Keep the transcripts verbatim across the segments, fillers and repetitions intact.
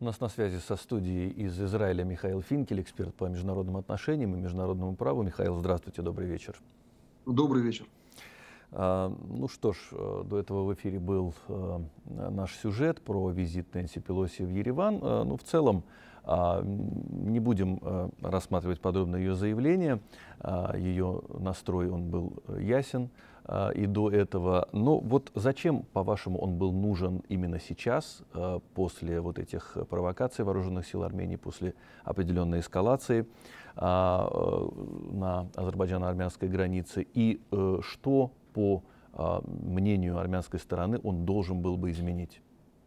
У нас на связи со студией из Израиля Михаил Финкель, эксперт по международным отношениям и международному праву. Михаил, здравствуйте, добрый вечер. Добрый вечер. А, ну что ж, до этого в эфире был а, наш сюжет про визит Нэнси Пелоси в Ереван. А, ну, в целом, а, не будем а, рассматривать подробно ее заявление. А, ее настрой, он был ясен а, и до этого. Но вот зачем, по-вашему, он был нужен именно сейчас, а, после вот этих провокаций вооруженных сил Армении, после определенной эскалации а, на азербайджано-армянской границе? И а, что, по а, мнению армянской стороны, он должен был бы изменить?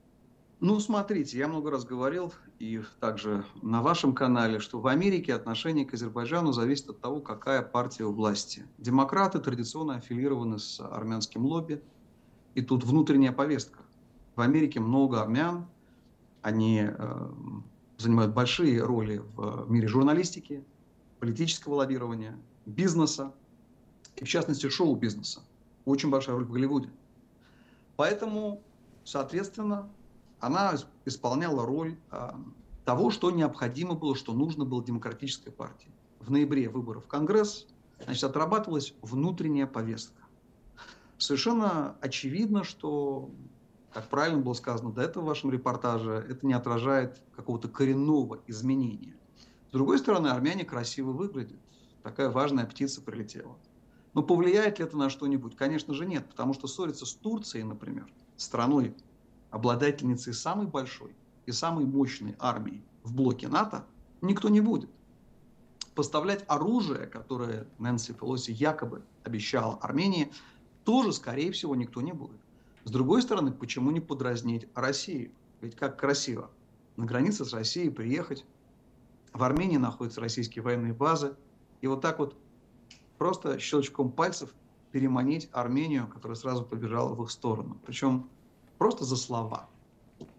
Ну, смотрите, я много раз говорил, и также на вашем канале, что в Америке отношение к Азербайджану зависит от того, какая партия у власти. Демократы традиционно аффилированы с армянским лобби, и тут внутренняя повестка. В Америке много армян, они э, занимают большие роли в мире журналистики, политического лоббирования, бизнеса, и в частности шоу-бизнеса. Очень большая роль в Голливуде. Поэтому, соответственно, она исполняла роль а, того, что необходимо было, что нужно было демократической партии. В ноябре выборов в Конгресс, значит, отрабатывалась внутренняя повестка. Совершенно очевидно, что, как правильно было сказано до этого в вашем репортаже, это не отражает какого-то коренного изменения. С другой стороны, армяне красиво выглядят. Такая важная птица прилетела. Но повлияет ли это на что-нибудь? Конечно же нет, потому что ссориться с Турцией, например, страной, обладательницей самой большой и самой мощной армии в блоке НАТО, никто не будет. Поставлять оружие, которое Нэнси Пелоси якобы обещала Армении, тоже, скорее всего, никто не будет. С другой стороны, почему не подразнить Россию? Ведь как красиво на границе с Россией приехать, в Армении находятся российские военные базы, и вот так вот просто щелчком пальцев переманить Армению, которая сразу побежала в их сторону. Причем просто за слова. Ну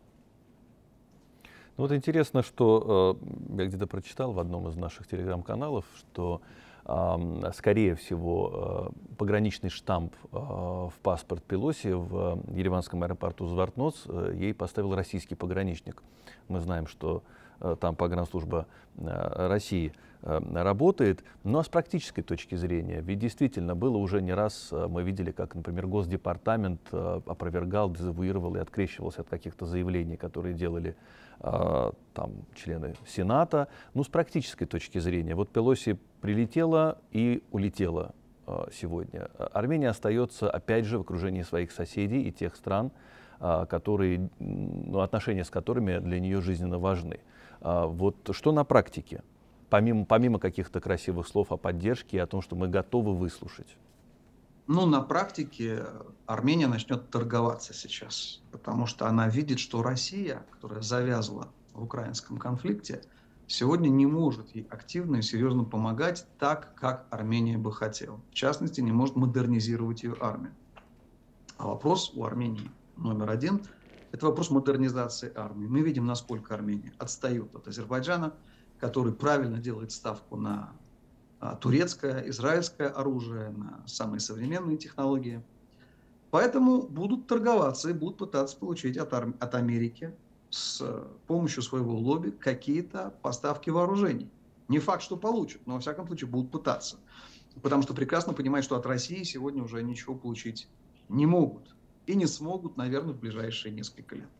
вот интересно, что э, я где-то прочитал в одном из наших телеграм-каналов, что, э, скорее всего, э, пограничный штамп э, в паспорт Пелоси в ереванском аэропорту Звартноц э, ей поставил российский пограничник. Мы знаем, что э, там погранслужба э, России э, работает. Ну а с практической точки зрения, ведь действительно было уже не раз, э, мы видели, как, например, Госдепартамент э, опровергал, дезавуировал и открещивался от каких-то заявлений, которые делали э, там члены Сената. Ну, с практической точки зрения, вот Пелоси прилетела и улетела э, сегодня. Армения остается, опять же, в окружении своих соседей и тех стран, э, которые, ну, отношения с которыми для нее жизненно важны. Э, вот что на практике, помимо, помимо каких-то красивых слов о поддержке и о том, что мы готовы выслушать? Ну, на практике Армения начнет торговаться сейчас, потому что она видит, что Россия, которая завязла в украинском конфликте, сегодня не может ей активно и серьезно помогать так, как Армения бы хотела. В частности, не может модернизировать ее армию. А вопрос у Армении номер один – это вопрос модернизации армии. Мы видим, насколько Армения отстает от Азербайджана, который правильно делает ставку на турецкое, израильское оружие, на самые современные технологии. Поэтому будут торговаться и будут пытаться получить от, от Америки с помощью своего лобби какие-то поставки вооружений. Не факт, что получат, но во всяком случае будут пытаться. Потому что прекрасно понимают, что от России сегодня уже ничего получить не могут. И не смогут, наверное, в ближайшие несколько лет.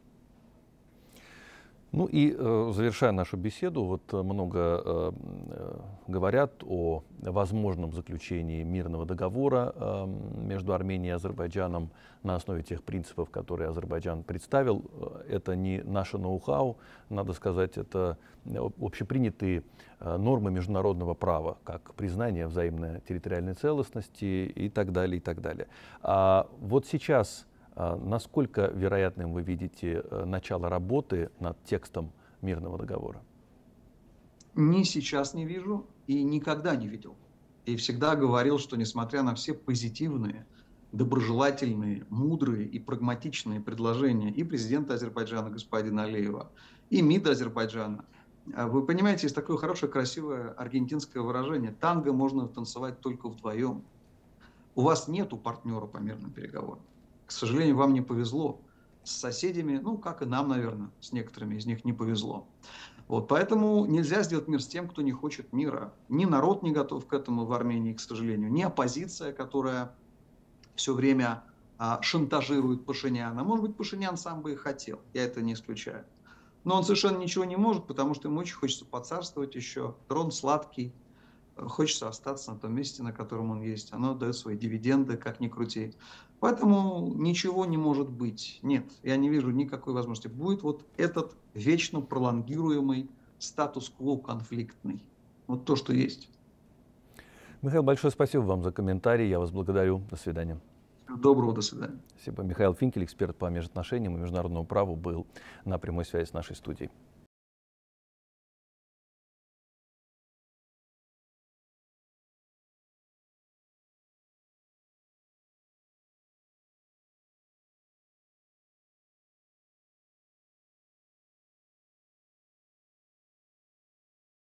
Ну и э, завершая нашу беседу, вот много э, говорят о возможном заключении мирного договора э, между Арменией и Азербайджаном на основе тех принципов, которые Азербайджан представил. Это не наше ноу-хау, надо сказать, это общепринятые э, нормы международного права, как признание взаимной территориальной целостности и так далее, и так далее. А вот сейчас насколько вероятным вы видите начало работы над текстом мирного договора? Ни сейчас не вижу и никогда не видел. И всегда говорил, что несмотря на все позитивные, доброжелательные, мудрые и прагматичные предложения и президента Азербайджана господина Алиева, и МИДа Азербайджана, вы понимаете, есть такое хорошее, красивое аргентинское выражение: танго можно танцевать только вдвоем. У вас нету партнера по мирным переговорам. К сожалению, вам не повезло. с соседями, ну, как и нам, наверное, с некоторыми из них не повезло. Вот, поэтому нельзя сделать мир с тем, кто не хочет мира. Ни народ не готов к этому в Армении, к сожалению, ни оппозиция, которая все время а, шантажирует Пашиняна. Может быть, Пашинян сам бы и хотел, я это не исключаю. Но он совершенно ничего не может, потому что ему очень хочется поцарствовать еще. Трон сладкий, хочется остаться на том месте, на котором он есть. Оно дает свои дивиденды, как ни крути. Поэтому ничего не может быть. Нет, я не вижу никакой возможности. Будет вот этот вечно пролонгируемый статус-кво конфликтный. Вот то, что есть. Михаил, большое спасибо вам за комментарий. Я вас благодарю. До свидания. Доброго, до свидания. Спасибо. Михаил Финкель, эксперт по межотношениям и международному праву, был на прямой связи с нашей студией.